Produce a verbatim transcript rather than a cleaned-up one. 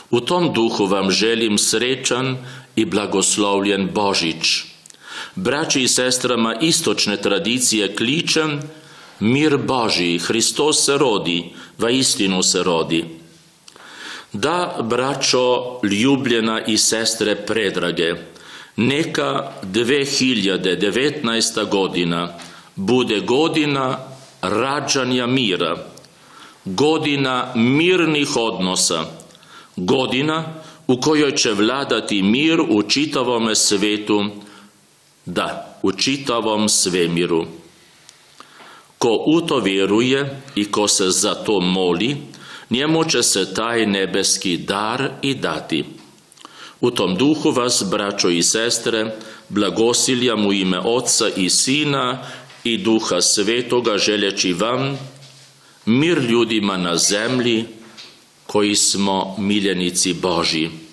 U tom duhu vam želim srećan i blagoslovljen Božić. Braći i sestrama istočne tradicije kličem, mir Božji, Hristos se rodi, va istinu se rodi. Da, braćo ljubljena i sestre predrage, neka dve hiljade devetnaesta godina bude godina rađanja mira, godina mirnih odnosa, godina u kojoj će vladati mir u čitavome svetu, da, u čitavom svemiru. Ko u to vjeruje i ko se za to moli, njemu će se taj nebeski dar i dati. U tom duhu vas, braćo i sestre, blagosiljam u ime Otca i Sina i Duha Svetoga, želeći vam mir ljudima na zemlji koji smo miljenici Božji.